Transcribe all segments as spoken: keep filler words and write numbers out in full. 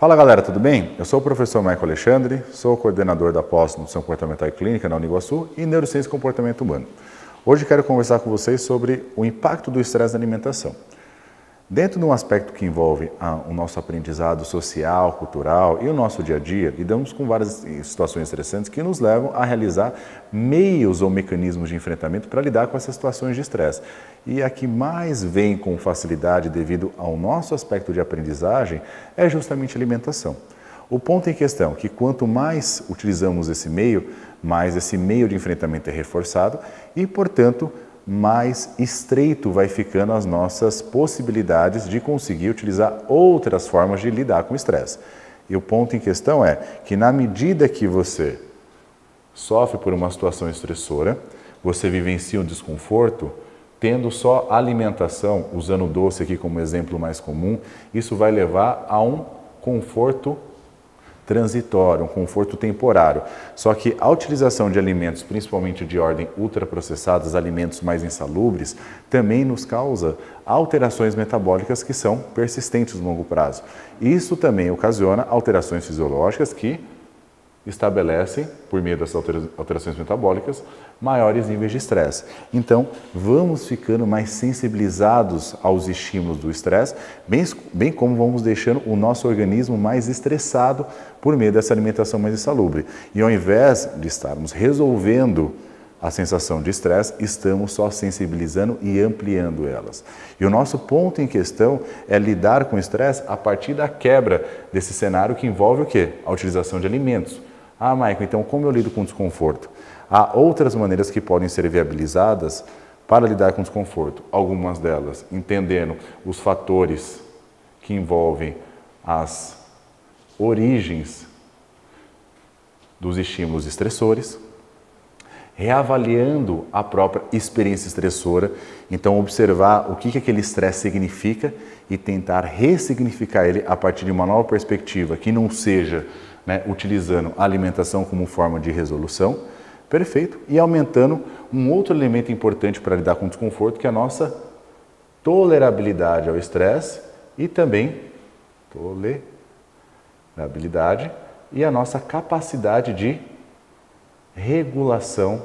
Fala galera, tudo bem? Eu sou o professor Michael Alexandre, sou coordenador da pós-nutrição comportamental e clínica na Uniguaçu e neurociência e comportamento humano. Hoje quero conversar com vocês sobre o impacto do estresse na alimentação. Dentro de um aspecto que envolve ah, o nosso aprendizado social, cultural e o nosso dia a dia, lidamos com várias situações estressantes que nos levam a realizar meios ou mecanismos de enfrentamento para lidar com essas situações de estresse. E a que mais vem com facilidade devido ao nosso aspecto de aprendizagem é justamente a alimentação. O ponto em questão é que quanto mais utilizamos esse meio, mais esse meio de enfrentamento é reforçado e, portanto, mais estreito vai ficando as nossas possibilidades de conseguir utilizar outras formas de lidar com o estresse. E o ponto em questão é que na medida que você sofre por uma situação estressora, você vivencia um desconforto, tendo só alimentação, usando o doce aqui como exemplo mais comum, isso vai levar a um conforto transitório, um conforto temporário. Só que a utilização de alimentos, principalmente de ordem ultraprocessados, alimentos mais insalubres, também nos causa alterações metabólicas que são persistentes no longo prazo. Isso também ocasiona alterações fisiológicas que estabelecem, por meio dessas alterações metabólicas, maiores níveis de estresse. Então, vamos ficando mais sensibilizados aos estímulos do estresse, bem, bem como vamos deixando o nosso organismo mais estressado por meio dessa alimentação mais insalubre. E ao invés de estarmos resolvendo a sensação de estresse, estamos só sensibilizando e ampliando elas. E o nosso ponto em questão é lidar com o estresse a partir da quebra desse cenário que envolve o quê? A utilização de alimentos. Ah, Michael, então como eu lido com desconforto? Há outras maneiras que podem ser viabilizadas para lidar com desconforto. Algumas delas, entendendo os fatores que envolvem as origens dos estímulos estressores, reavaliando a própria experiência estressora, então observar o que, que aquele estresse significa e tentar ressignificar ele a partir de uma nova perspectiva, que não seja né, utilizando a alimentação como forma de resolução, perfeito, e aumentando um outro elemento importante para lidar com o desconforto, que é a nossa tolerabilidade ao estresse e também tolerabilidade e a nossa capacidade de regulação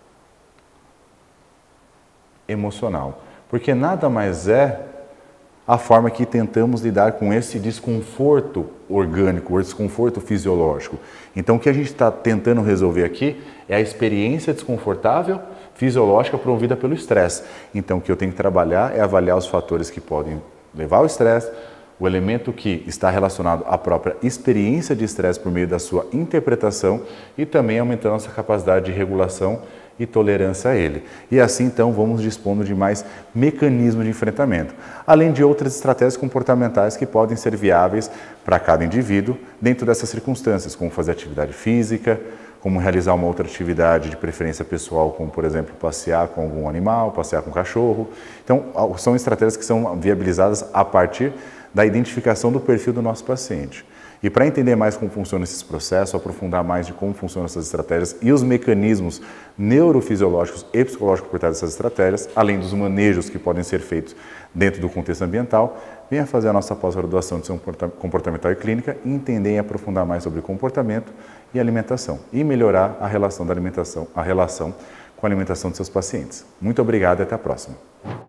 emocional, porque nada mais é a forma que tentamos lidar com esse desconforto orgânico, o desconforto fisiológico. Então, o que a gente está tentando resolver aqui é a experiência desconfortável fisiológica promovida pelo estresse. Então, o que eu tenho que trabalhar é avaliar os fatores que podem levar ao estresse, o elemento que está relacionado à própria experiência de estresse por meio da sua interpretação e também aumentando nossa capacidade de regulação e tolerância a ele. E assim, então, vamos dispondo de mais mecanismos de enfrentamento, além de outras estratégias comportamentais que podem ser viáveis para cada indivíduo dentro dessas circunstâncias, como fazer atividade física, como realizar uma outra atividade de preferência pessoal, como, por exemplo, passear com algum animal, passear com um cachorro. Então, são estratégias que são viabilizadas a partir da identificação do perfil do nosso paciente. E para entender mais como funcionam esses processos, aprofundar mais de como funcionam essas estratégias e os mecanismos neurofisiológicos e psicológicos por trás dessas estratégias, além dos manejos que podem ser feitos dentro do contexto ambiental, venha fazer a nossa pós-graduação de nutrição comportamental e clínica e entender e aprofundar mais sobre comportamento e alimentação e melhorar a relação da alimentação, a relação com a alimentação de seus pacientes. Muito obrigado e até a próxima.